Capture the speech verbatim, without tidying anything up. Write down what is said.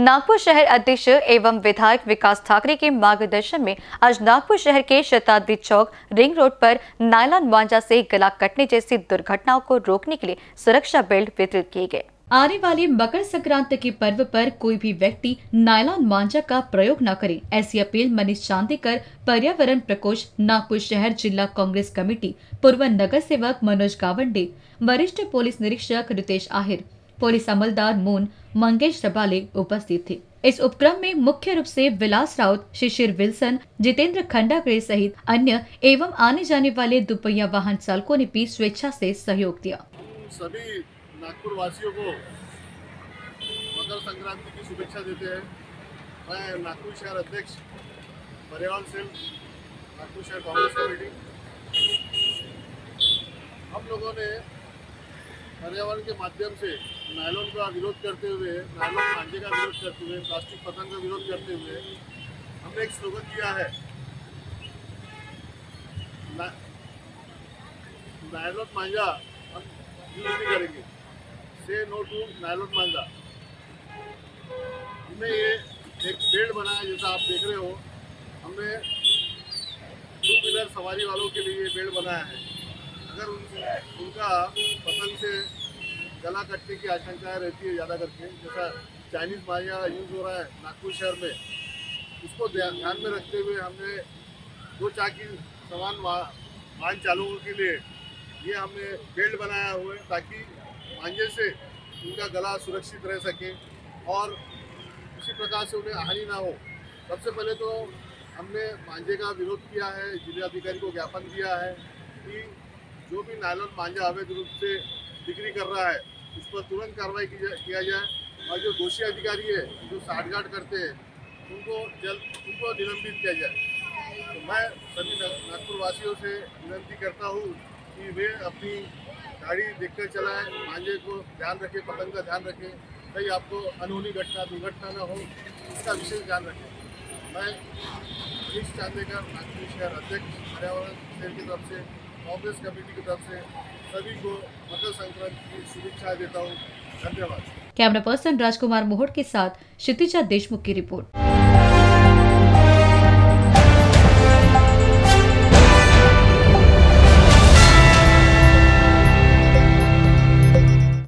नागपुर शहर अध्यक्ष एवं विधायक विकास ठाकरे के मार्गदर्शन में आज नागपुर शहर के शताब्दी चौक रिंग रोड पर नायलॉन मांझा से गला कटने जैसी दुर्घटनाओं को रोकने के लिए सुरक्षा बेल्ट वितरित किए गए। आने वाले मकर संक्रांति के पर्व पर कोई भी व्यक्ति नायलॉन मांझा का प्रयोग न करे, ऐसी अपील मनीष चांदीकर, पर्यावरण प्रकोष्ठ, नागपुर शहर जिला कांग्रेस कमेटी, पूर्व नगर सेवक मनोज गावंडे, वरिष्ठ पुलिस निरीक्षक रितेश आहिर, पुलिस अमलदार मून मंगेश रबाले उपस्थित थे। इस उपक्रम में मुख्य रूप से विलास राउत, शिशिर विल्सन, जितेंद्र खंडागरे सहित अन्य एवं आने जाने वाले दुपहिया वाहन चालकों ने भी स्वेच्छा से सहयोग दिया। सभी नागपुर वासियों को मकर संक्रांति की शुभेच्छा देते हैं। मैं नागपुर शहर अध्यक्ष, पर्यावरण सेल, नागपुर शहर कांग्रेस कमेटी, हम लोगों ने पर्यावरण के माध्यम से नायलॉन का विरोध करते हुए, नायलॉन मांझे का विरोध करते हुए, प्लास्टिक पतंग का विरोध करते हुए हमने एक स्लोगन दिया है, ना, नायलॉन मांझा हम यूज नहीं करेंगे, से नो टू नायलॉन मांझा। हमने ये एक बेल्ट बनाया, जैसा आप देख रहे हो। हमने टू व्हीलर सवारी वालों के लिए ये बेल्ट बनाया है। अगर उन, उनका पतंग से गला कटने की आशंकाएं रहती है ज़्यादा करके, जैसा चाइनीज़ मांझा यूज़ हो रहा है नागपुर शहर में, उसको ध्यान में रखते हुए हमने दो चाकी समान वाहन चालकों के लिए ये हमने बेल्ट बनाया हुआ है, ताकि मांझे से उनका गला सुरक्षित रह सके और इसी प्रकार से उन्हें हानि ना हो। सबसे पहले तो हमने मांझे का विरोध किया है, जिलाधिकारी को ज्ञापन दिया है कि जो भी नायलॉन मांझा अवैध रूप से बिक्री कर रहा है उस पर तुरंत कार्रवाई किया जाए, और जो दोषी अधिकारी है जो साठगांठ करते हैं उनको जल्द उनको निलंबित किया जाए। तो मैं सभी नागपुर वासियों से विनती करता हूँ कि वे अपनी गाड़ी देखकर चलाएं, मांझे को ध्यान रखें, पतंग का ध्यान रखें, कहीं आपको अनहोनी घटना दुर्घटना न हो, इसका विशेष ध्यान रखें। मैं मनीष चांदीकर, नागपुर शहर अध्यक्ष, पर्यावरण सेल की तरफ से, कांग्रेस कमेटी की तरफ से सभी को मकर संक्रांति की शुभेच्छा देता हूँ। धन्यवाद। कैमरा पर्सन राजकुमार मोहट के साथ क्षितिजा देशमुख की रिपोर्ट।